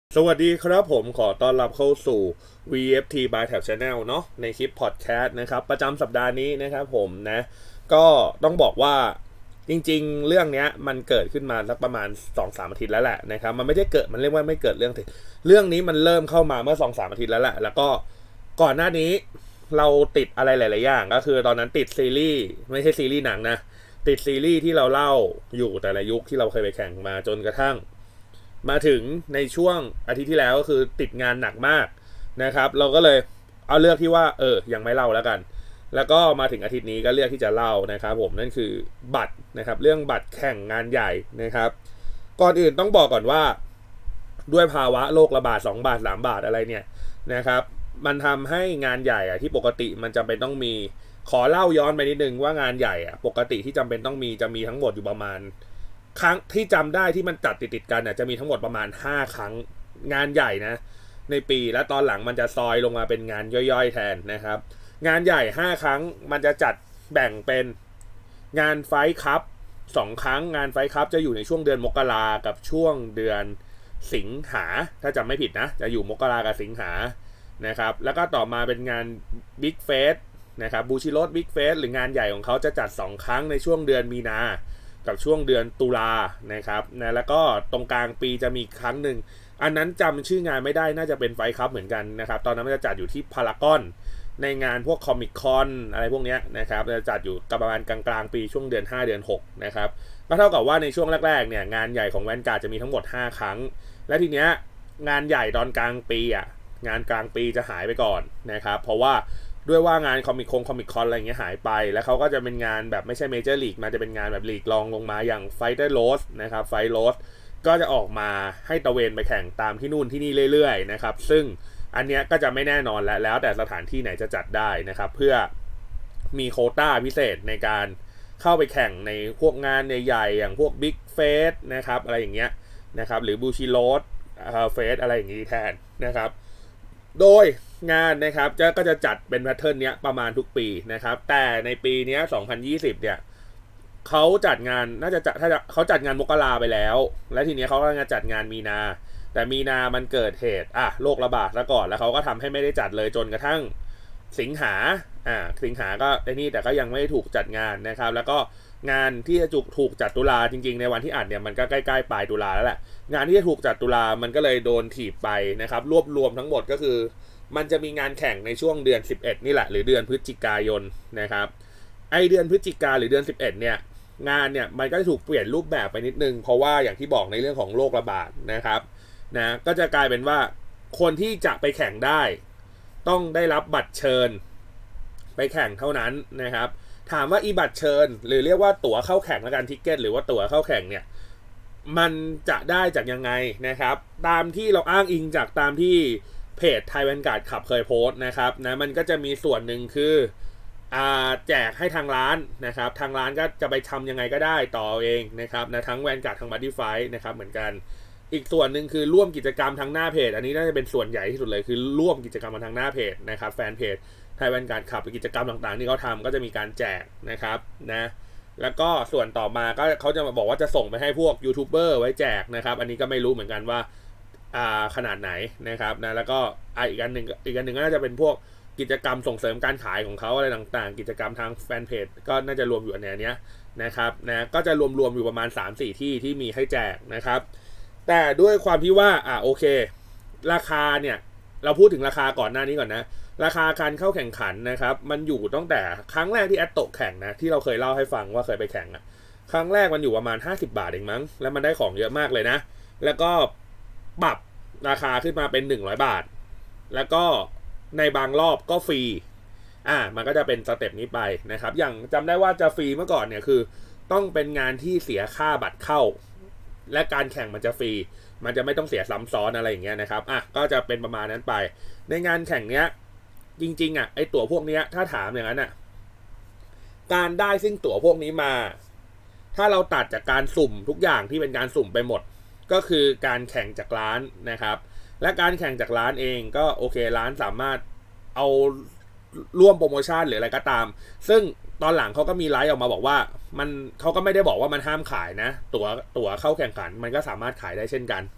สวัสดีครับผมขอต้อนรับเข้าสู่ VFT by Tab Channel เนาะในคลิปพอดแคสต์นะครับประจำสัปดาห์นี้นะครับผมนะก็ต้องบอกว่าจริงๆเรื่องนี้มันเกิดขึ้นมาสักประมาณ 2-3 อาทิตย์แล้วแหละนะครับมันไม่ได้เกิดมันเรียกว่าไม่เกิดเรื่องนี้มันเริ่มเข้ามาเมื่อ 2-3 อาทิตย์แล้วแหละแล้วก็ก่อนหน้านี้เราติดอะไรหลายๆอย่างก็คือตอนนั้นติดซีรีส์ไม่ใช่ซีรีส์หนังนะติดซีรีส์ที่เราเล่าอยู่แต่ละยุคที่เราเคยไปแข่งมาจนกระทั่งมาถึงในช่วงอาทิตย์ที่แล้วก็คือติดงานหนักมากนะครับเราก็เลยเอาเลือกที่ว่ายังไม่เล่าแล้วกันแล้วก็มาถึงอาทิตย์นี้ก็เลือกที่จะเล่านะครับผมนั่นคือบัตรนะครับเรื่องบัตรแข่งงานใหญ่นะครับก่อนอื่นต้องบอกก่อนว่าด้วยภาวะโรคระบาด2 บาท 3 บาทอะไรเนี่ยนะครับมันทำให้งานใหญ่ที่ปกติมันจำเป็นต้องมีขอเล่าย้อนไปนิดนึงว่างานใหญ่ปกติที่จำเป็นต้องมีจะมีทั้งหมดอยู่ประมาณครั้งที่จำได้ที่มันจัดติดกันจะมีทั้งหมดประมาณ5 ครั้งงานใหญ่นะในปีและตอนหลังมันจะซอยลงมาเป็นงานย่อยๆแทนนะครับงานใหญ่5 ครั้งมันจะจัดแบ่งเป็นงานไฟท์คัพ2 ครั้งงานไฟท์คัพจะอยู่ในช่วงเดือนมกรากับช่วงเดือนสิงหาถ้าจำไม่ผิดนะจะอยู่มกรากับสิงหานะครับแล้วก็ต่อมาเป็นงานบิ๊กเฟสนะครับบูชิโรสบิ๊กเฟสหรืองานใหญ่ของเขาจะจัด2 ครั้งในช่วงเดือนมีนากับช่วงเดือนตุลานะครับนะแล้วก็ตรงกลางปีจะมีครั้งหนึ่งอันนั้นจำชื่องานไม่ได้น่าจะเป็นไฟท์คัพเหมือนกันนะครับตอนนั้นมันจะจัดอยู่ที่พารากอนในงานพวกคอมิคคอนอะไรพวกนี้นะครับจะจัดอยู่ประมาณกลางปีช่วงเดือน5เดือน6นะครับก็เท่ากับว่าในช่วงแรกๆเนี่ยงานใหญ่ของแวนการ์ดจะมีทั้งหมด5 ครั้งและทีเนี้ยงานใหญ่ตอนกลางปีงานกลางปีจะหายไปก่อนนะครับเพราะว่าด้วยว่างานคอมิคอนอะไรอย่างเงี้ยหายไปแล้วเขาก็จะเป็นงานแบบไม่ใช่เมเจอร์ลีกมาจะเป็นงานแบบลีกรองลงมาอย่างไฟเตอร์โรสนะครับไฟโรสก็จะออกมาให้ตะเวนไปแข่งตามที่นู่นที่นี่เรื่อยๆนะครับซึ่งอันเนี้ยก็จะไม่แน่นอนแล้วแต่สถานที่ไหนจะจัดได้นะครับเพื่อมีโควต้าพิเศษในการเข้าไปแข่งในพวกงานใหญ่ๆอย่างพวกบิ๊กเฟสนะครับอะไรอย่างเงี้ยนะครับหรือบูชิโรสเฟสอะไรอย่างงี้แทนนะครับโดยงานนะครับก็จะจัดเป็นแพทเทิร์นนี้ประมาณทุกปีนะครับแต่ในปีนี้2020เนี่ยเขาจัดงานน่าจะถ้าเขาจัดงานมกราไปแล้วและทีนี้เขาก็จะจัดงานมีนาแต่มีนามันเกิดเหตุโรคระบาดแล้วก่อนแล้วเขาก็ทำให้ไม่ได้จัดเลยจนกระทั่งสิงหาสิงหาก็ไอ้นี่แต่ก็ยังไม่ถูกจัดงานนะครับแล้วก็งานที่จะถูกจัดตุลาจริงๆในวันที่อัดเนี่ยมันก็ใกล้ๆปลายตุลาแล้วแหละงานที่จะถูกจัดตุลามันก็เลยโดนถีบไปนะครับรวบรวมทั้งหมดก็คือมันจะมีงานแข่งในช่วงเดือน11นี่แหละหรือเดือนพฤศจิกายนนะครับไอเดือนพฤศจิกาหรือเดือน11เนี่ยงานเนี่ยมันก็จะถูกเปลี่ยนรูปแบบไปนิดนึงเพราะว่าอย่างที่บอกในเรื่องของโรคระบาดนะครับนะก็จะกลายเป็นว่าคนที่จะไปแข่งได้ต้องได้รับบัตรเชิญไปแข่งเท่านั้นนะครับถามว่าอีบัตรเชิญหรือเรียกว่าตั๋วเข้าแข่งและการทิกเก็ตหรือว่าตั๋วเข้าแข่งเนี่ยมันจะได้จากยังไงนะครับตามที่เราอ้างอิงจากตามที่เพจไทยแวนการ์ดขับเคยโพสต์นะครับนะมันก็จะมีส่วนหนึ่งคือแจกให้ทางร้านนะครับทางร้านก็จะไปทำยังไงก็ได้ต่อเองนะครับนะทั้งแวนการ์ดทั้งบัตตี้ไฟนะครับเหมือนกันอีกส่วนหนึ่งคือร่วมกิจกรรมทางหน้าเพจอันนี้น่าจะเป็นส่วนใหญ่ที่สุดเลยคือร่วมกิจกรรมมาทางหน้าเพจนะครับแฟนเพจไทยแวนการ์ดขับหรือกิจกรรมต่างๆที่เขาทำก็จะมีการแจกนะครับนะแล้วก็ส่วนต่อมาก็เขาจะมาบอกว่าจะส่งไปให้พวกยูทูบเบอร์ไว้แจกนะครับอันนี้ก็ไม่รู้เหมือนกันว่าขนาดไหนนะครับนะแล้วก็อีกอันหนึ่งก็น่าจะเป็นพวกกิจกรรมส่งเสริมการขายของเขาอะไรต่างๆกิจกรรมทางแฟนเพจก็น่าจะรวมอยู่ในนี้นะครับนะก็จะรวมอยู่ประมาณ 3-4 ที่มีให้แจกนะครับแต่ด้วยความที่ว่าโอเคราคาเนี่ยเราพูดถึงราคาก่อนหน้านี้ก่อนนะราคาการเข้าแข่งขันนะครับมันอยู่ตั้งแต่ครั้งแรกที่แอตโตแข่งนะที่เราเคยเล่าให้ฟังว่าเคยไปแข่งครั้งแรกมันอยู่ประมาณ50 บาทเองมั้งแล้วมันได้ของเยอะมากเลยนะแล้วก็ปรับราคาขึ้นมาเป็น100 บาทแล้วก็ในบางรอบก็ฟรีมันก็จะเป็นสเต็ปนี้ไปนะครับอย่างจำได้ว่าจะฟรีเมื่อก่อนเนี่ยคือต้องเป็นงานที่เสียค่าบัตรเข้าและการแข่งมันจะฟรีมันจะไม่ต้องเสียซ้ำซ้อนอะไรอย่างเงี้ยนะครับก็จะเป็นประมาณนั้นไปในงานแข่งเนี้ยจริงๆไอตั๋วพวกนี้ถ้าถามอย่างนั้นการได้ซึ่งตั๋วพวกนี้มาถ้าเราตัดจากการสุ่มทุกอย่างที่เป็นการสุ่มไปหมดก็คือการแข่งจากร้านนะครับและการแข่งจากร้านเองก็โอเคร้านสามารถเอาร่วมโปรโมชั่นหรืออะไรก็ตามซึ่งตอนหลังเขาก็มีไลฟ์ออกมาบอกว่าเขาก็ไม่ได้บอกว่ามันห้ามขายนะตั๋วเข้าแข่งขันมันก็สามารถขายได้เช่นกัน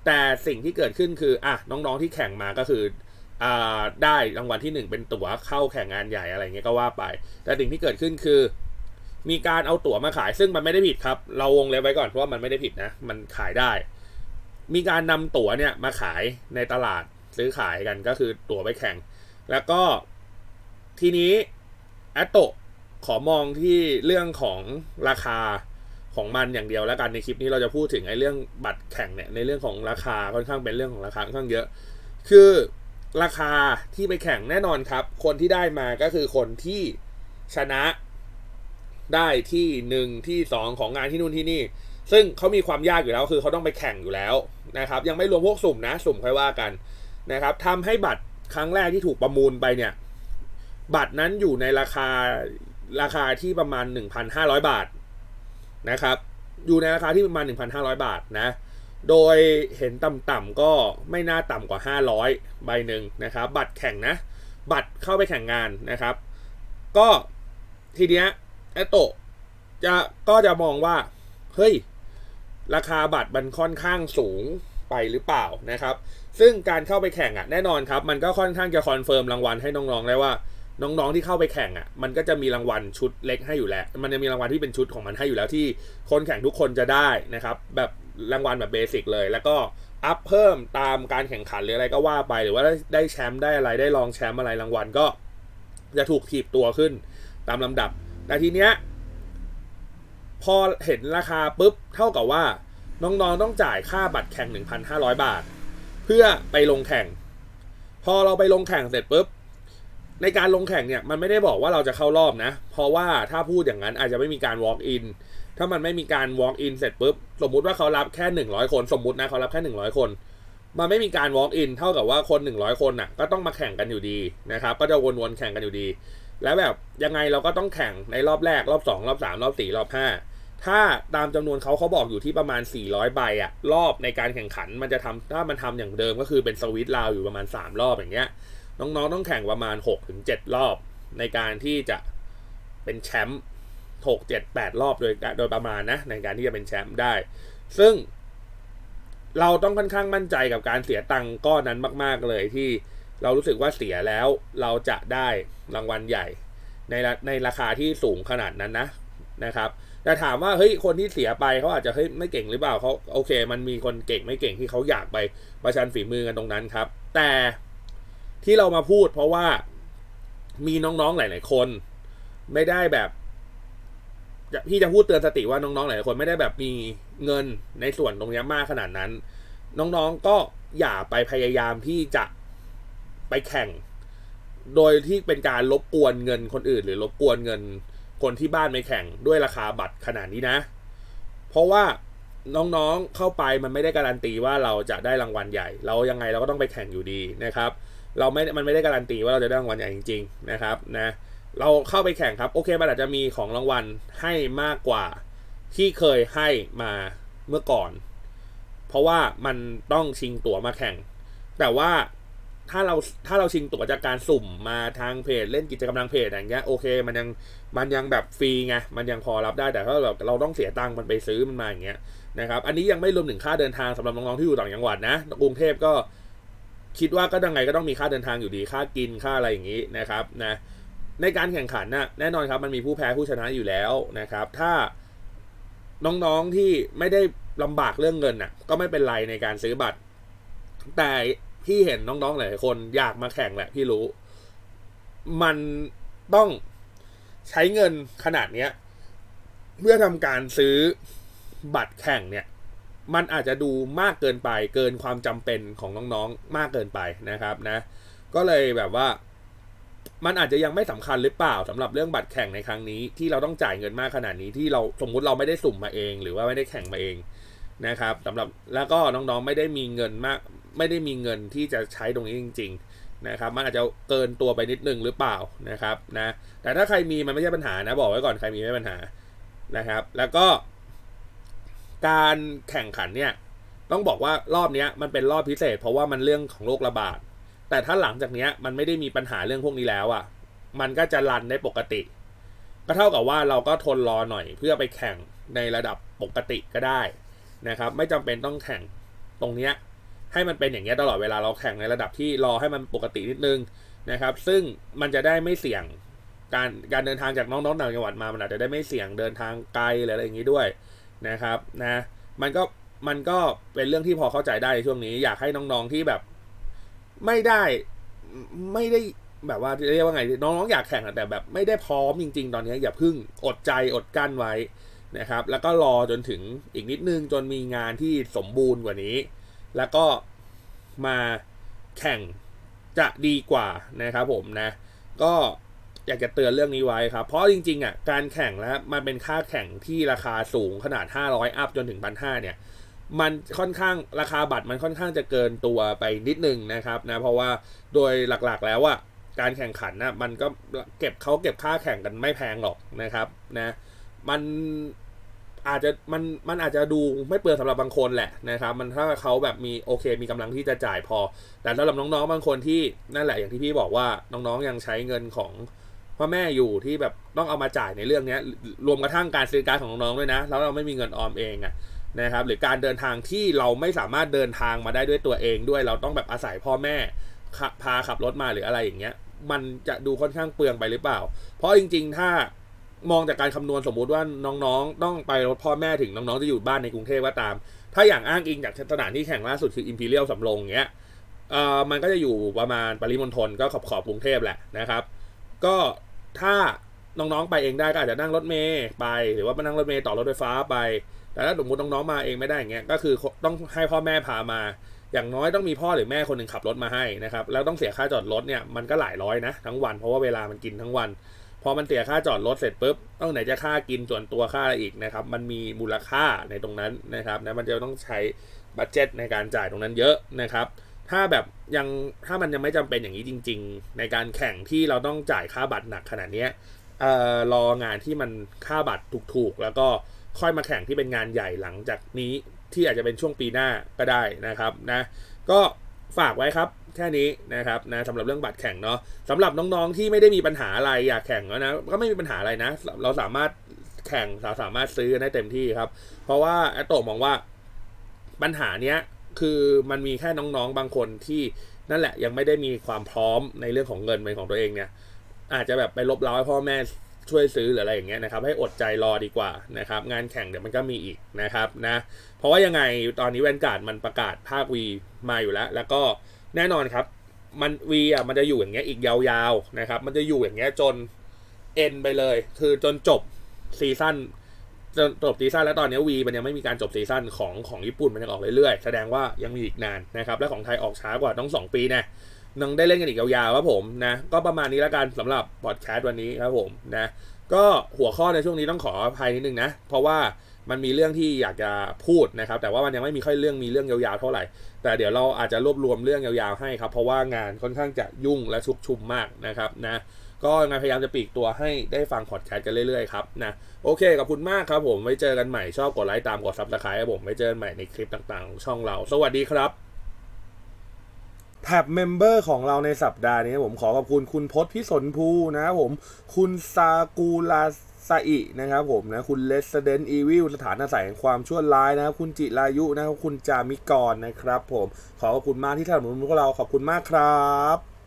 แต่สิ่งที่เกิดขึ้นคือน้องๆที่แข่งมาก็คือได้รางวัลที่1เป็นตั๋วเข้าแข่งงานใหญ่อะไรเงี้ยก็ว่าไปแต่สิ่งที่เกิดขึ้นคือมีการเอาตั๋วมาขายซึ่งมันไม่ได้ผิดครับเราวงเล็บไว้ก่อนเพราะว่ามันไม่ได้ผิดนะมันขายได้มีการนำตั๋วเนี่ยมาขายในตลาดซื้อขายกันก็คือตั๋วไปแข่งแล้วก็ทีนี้แอตโตขอมองที่เรื่องของราคาของมันอย่างเดียวแล้วกันในคลิปนี้เราจะพูดถึงไอ้เรื่องบัตรแข่งเนี่ยในเรื่องของราคาค่อนข้างเป็นเรื่องของราคาค่อนข้างเยอะคือราคาที่ไปแข่งแน่นอนครับคนที่ได้มาก็คือคนที่ชนะได้ที่1ที่2ของงานที่นู่นที่นี่ซึ่งเขามีความยากอยู่แล้วคือเขาต้องไปแข่งอยู่แล้วนะครับยังไม่รวมพวกสุ่มนะสุ่มค่อยว่ากันนะครับทำให้บัตรครั้งแรกที่ถูกประมูลไปเนี่ยบัตรนั้นอยู่ในราคาที่ประมาณ 1,500 บาทนะครับอยู่ในราคาที่ประมาณ 1,500 บาทนะโดยเห็นต่ำๆก็ไม่น่าต่ำกว่า500ใบหนึ่งนะครับบัตรแข่งนะบัตรเข้าไปแข่งงานนะครับก็ทีเนี้ยแอตโตก็จะมองว่าเฮ้ยราคาบัตรมันค่อนข้างสูงไปหรือเปล่านะครับซึ่งการเข้าไปแข่งแน่นอนครับมันก็ค่อนข้างจะคอนเฟิร์มรางวัลให้น้องๆได้ว่าน้องๆที่เข้าไปแข่งมันก็จะมีรางวัลชุดเล็กให้อยู่แล้วมันจะมีรางวัลที่เป็นชุดของมันให้อยู่แล้วที่คนแข่งทุกคนจะได้นะครับแบบรางวัลแบบเบสิกเลยแล้วก็อัพเพิ่มตามการแข่งขันหรืออะไรก็ว่าไปหรือว่าได้แชมป์ได้อะไรได้รองแชมป์อะไรรางวัลก็จะถูกถีบตัวขึ้นตามลำดับแต่ทีเนี้ยพอเห็นราคาปุ๊บเท่ากับว่าน้องๆต้องจ่ายค่าบัตรแข่ง 1,500 บาทเพื่อไปลงแข่งพอเราไปลงแข่งเสร็จปุ๊บในการลงแข่งเนี่ยมันไม่ได้บอกว่าเราจะเข้ารอบนะเพราะว่าถ้าพูดอย่างนั้นอาจจะไม่มีการ walk in ถ้ามันไม่มีการ walk in เสร็จปุ๊บสมมุติว่าเขารับแค่100คนสมมุตินะเขารับแค่100คนมันไม่มีการ walk in เท่ากับว่าคน100คนก็ต้องมาแข่งกันอยู่ดีนะครับก็จะวนๆแข่งกันอยู่ดีแล้วแบบยังไงเราก็ต้องแข่งในรอบแรกรอบ2รอบ3รอบ4รอบ5ถ้าตามจำนวนเขาบอกอยู่ที่ประมาณ400ใบรอบในการแข่งขันมันจะทำถ้ามันทำอย่างเดิมก็คือเป็นสวิตช์ราวอยู่ประมาณ3รอบอย่างเงี้ยน้องๆต้องแข่งประมาณ 6-7 รอบในการที่จะเป็นแชมป์6 7 8 รอบโดยประมาณนะในการที่จะเป็นแชมป์ได้ซึ่งเราต้องค่อนข้างมั่นใจกับการเสียตังค์ก้อนนั้นมากๆเลยที่เรารู้สึกว่าเสียแล้วเราจะได้รางวัลใหญ่ในราคาที่สูงขนาดนั้นนะครับแต่ถามว่าเฮ้ยคนที่เสียไปเขาอาจจะเฮ้ยไม่เก่งหรือเปล่าเขาโอเคมันมีคนเก่งไม่เก่งที่เขาอยากไปประชันฝีมือกันตรงนั้นครับแต่ที่เรามาพูดเพราะว่ามีน้องๆหลายๆคนไม่ได้แบบพี่จะพูดเตือนสติว่าน้องๆหลายคนไม่ได้แบบมีเงินในส่วนตรงนี้มากขนาดนั้นน้องๆก็อย่าไปพยายามที่จะไปแข่งโดยที่เป็นการรบกวนเงินคนอื่นหรือรบกวนเงินคนที่บ้านไม่แข่งด้วยราคาบัตรขนาดนี้นะเพราะว่าน้องๆเข้าไปมันไม่ได้การันตีว่าเราจะได้รางวัลใหญ่เรายังไงเราก็ต้องไปแข่งอยู่ดีนะครับมันไม่ได้การันตีว่าเราจะได้รางวัลใหญ่จริงๆนะครับนะเราเข้าไปแข่งครับโอเคมันอาจจะมีของรางวัลให้มากกว่าที่เคยให้มาเมื่อก่อนเพราะว่ามันต้องชิงตั๋วมาแข่งแต่ว่าถ้าเราชิงตั๋วจากการสุ่มมาทางเพจเล่นกิจกรรมทางเพจอย่างเงี้ยโอเคมันยังแบบฟรีไงมันยังพอรับได้แต่ถ้าเราต้องเสียตังค์มันไปซื้อมันมาอย่างเงี้ยนะครับอันนี้ยังไม่รวมถึงค่าเดินทางสำหรับน้องๆที่อยู่ต่างจังหวัดนะกรุงเทพก็คิดว่าก็ยังไงก็ต้องมีค่าเดินทางอยู่ดีค่ากินค่าอะไรอย่างงี้นะครับนะในการแข่งขันแน่นอนครับมันมีผู้แพ้ผู้ชนะอยู่แล้วนะครับถ้าน้องๆที่ไม่ได้ลำบากเรื่องเงินก็ไม่เป็นไรในการซื้อบัตรแต่พี่เห็นน้องๆหลายคนอยากมาแข่งแหละพี่รู้มันต้องใช้เงินขนาดเนี้ยเพื่อทำการซื้อบัตรแข่งเนี่ยมันอาจจะดูมากเกินไปเกินความจำเป็นของน้องๆมากเกินไปนะครับนะก็เลยแบบว่ามันอาจจะยังไม่สำคัญหรือเปล่าสำหรับเรื่องบัตรแข่งในครั้งนี้ที่เราต้องจ่ายเงินมากขนาดนี้ที่เราสมมุติเราไม่ได้สุ่มมาเองหรือว่าไม่ได้แข่งมาเองนะครับสำหรับแล้วก็น้องๆไม่ได้มีเงินมากไม่ได้มีเงินที่จะใช้ตรงนี้จริงๆนะครับมันอาจจะเกินตัวไปนิดนึงหรือเปล่านะครับนะแต่ถ้าใครมีมันไม่ใช่ปัญหานะบอกไว้ก่อนใครมีไม่ปัญหานะครับแล้วก็การแข่งขันเนี่ยต้องบอกว่ารอบนี้มันเป็นรอบพิเศษเพราะว่ามันเรื่องของโรคระบาดแต่ถ้าหลังจากนี้มันไม่ได้มีปัญหาเรื่องพวกนี้แล้วมันก็จะรันได้ปกติก็เท่ากับว่าเราก็ทนรอหน่อยเพื่อไปแข่งในระดับปกติก็ได้นะครับไม่จำเป็นต้องแข่งตรงนี้ให้มันเป็นอย่างเงี้ยตลอดเวลาเราแข่งในระดับที่รอให้มันปกตินิดนึงนะครับซึ่งมันจะได้ไม่เสี่ยงการเดินทางจากน้องๆต่างจังหวัดมามันอาจจะได้ไม่เสี่ยงเดินทางไกลหรืออะไรอย่างนี้ด้วยนะครับนะมันก็เป็นเรื่องที่พอเข้าใจได้ในช่วงนี้อยากให้น้องๆที่แบบไม่ได้แบบว่าเรียกว่าไงน้องๆอยากแข่งแต่แบบไม่ได้พร้อมจริงๆตอนนี้อย่าพึ่งอดใจอดกั้นไว้นะครับแล้วก็รอจนถึงอีกนิดนึงจนมีงานที่สมบูรณ์กว่านี้แล้วก็มาแข่งจะดีกว่านะครับผมนะก็อยากจะเตือนเรื่องนี้ไว้ครับเพราะจริงๆอ่ะการแข่งแล้วมันเป็นค่าแข่งที่ราคาสูงขนาด500อัพจนถึง 1,500 เนี่ยมันค่อนข้างราคาบัตรมันค่อนข้างจะเกินตัวไปนิดนึงนะครับนะเพราะว่าโดยหลักๆแล้วอ่ะการแข่งขันนะมันก็เก็บค่าแข่งกันไม่แพงหรอกนะครับนะมันอาจจะดูไม่เปลืองสำหรับบางคนแหละนะครับมันถ้าเขาแบบมีโอเคมีกำลังที่จะจ่ายพอแต่สำหรับน้องๆบางคนที่นั่นแหละอย่างที่พี่บอกว่าน้องๆยังใช้เงินของพ่อแม่อยู่ที่แบบต้องเอามาจ่ายในเรื่องนี้รวมกระทั่งการซื้อการของน้องๆด้วยนะแล้วเราไม่มีเงินออมเองอะนะครับหรือการเดินทางที่เราไม่สามารถเดินทางมาได้ด้วยตัวเองด้วยเราต้องแบบอาศัยพ่อแม่พาขับรถมาหรืออะไรอย่างเงี้ยมันจะดูค่อนข้างเปลืองไปหรือเปล่าเพราะจริงๆถ้ามองจากการคำนวณสมมุติว่าน้องๆต้องไปรถพ่อแม่ถึงน้องๆจะอยู่บ้านในกรุงเทพก็ตามถ้าอย่างอ้างอิงจากสถานที่แข่งล่าสุดคือ Imperial สำโรงเงี้ยมันก็จะอยู่ประมาณปริมณฑลก็ขอบกรุงเทพแหละนะครับก็ถ้าน้องๆไปเองได้ก็อาจจะนั่งรถเมล์ไปหรือว่ามานั่งรถเมล์ต่อรถไฟฟ้าไปแต่ถ้าสมมติน้องๆมาเองไม่ได้อย่างเงี้ยก็คือต้องให้พ่อแม่พามาอย่างน้อยต้องมีพ่อหรือแม่คนหนึ่งขับรถมาให้นะครับแล้วต้องเสียค่าจอดรถเนี่ยมันก็หลายร้อยนะทั้งวันเพราะว่าเวลามันกินทั้งวันพอมันเสียค่าจอดรถเสร็จปุ๊บต้องไหนจะค่ากินส่วนตัวค่าอะไรอีกนะครับมันมีมูลค่าในตรงนั้นนะครับนะมันจะต้องใช้บัดเจ็ตในการจ่ายตรงนั้นเยอะนะครับถ้ามันยังไม่จำเป็นอย่างนี้จริงๆในการแข่งที่เราต้องจ่ายค่าบัตรหนักขนาดนี้รองานที่มันค่าบัตรถูกๆแล้วก็ค่อยมาแข่งที่เป็นงานใหญ่หลังจากนี้ที่อาจจะเป็นช่วงปีหน้าก็ได้นะครับนะก็ฝากไว้ครับแค่นี้นะครับนะสำหรับเรื่องบัตรแข่งเนาะสำหรับน้องๆที่ไม่ได้มีปัญหาอะไรอยากแข่งนะก็ไม่มีปัญหาอะไรนะเราสามารถแข่งสามารถซื้อได้เต็มที่ครับเพราะว่าแอตโตมองว่าปัญหาเนี้ยคือมันมีแค่น้องๆบางคนที่นั่นแหละยังไม่ได้มีความพร้อมในเรื่องของเงินเป็นของตัวเองเนี่ยอาจจะแบบไปลบเล้าให้พ่อแม่ช่วยซื้อหรืออะไรอย่างเงี้ยนะครับให้อดใจรอดีกว่านะครับงานแข่งเดี๋ยวมันก็มีอีกนะครับนะเพราะว่ายังไงตอนนี้แวนการ์ดมันประกาศภาค V มาอยู่แล้วก็แน่นอนครับมัน V มันจะอยู่อย่างเงี้ยอีกยาวๆนะครับมันจะอยู่อย่างเงี้ยจนเอ็นไปเลยคือจนจบซีซั่นแล้วตอนนี้ V มันยังไม่มีการจบซีซั่นของญี่ปุ่นมันยังออกเรื่อยๆแสดงว่ายังมีอีกนานนะครับและของไทยออกช้ากว่าต้อง2 ปีนะนังได้เล่นกันอีกยาวๆครับผมนะก็ประมาณนี้แล้วกันสำหรับพอดแคสต์วันนี้ครับผมนะก็หัวข้อในช่วงนี้ต้องขออภัยนิดนึงนะเพราะว่ามันมีเรื่องที่อยากจะพูดนะครับแต่ว่ามันยังไม่มีค่อยมีเรื่องยาวๆเท่าไหร่แต่เดี๋ยวเราอาจจะรวบรวมเรื่องยาวๆให้ครับเพราะว่างานค่อนข้างจะยุ่งและชุกชุมมากนะครับนะก็งานพยายามจะปลีกตัวให้ได้ฟังพอดแคสต์กันเรื่อยๆครับนะโอเคขอบคุณมากครับผมไว้เจอกันใหม่ชอบกดไลค์ตามกด Subscribe ครับผมไว้เจอกันใหม่ในคลิปต่างๆของช่องเราสวัสดีครับแท็บเมมเบอร์ของเราในสัปดาห์นี้ผมขอขอบคุณคุณพจน์พิสนภูนะครับผมคุณซากูลาซาอินะครับผมนะคุณ Resident Evil สถานอาศัยแห่งความชั่วร้ายนะครับคุณจิรายุนะครับคุณจามิกรนะครับผมขอขอบคุณมากที่สนับสนุนพวกเราขอบคุณมากครับ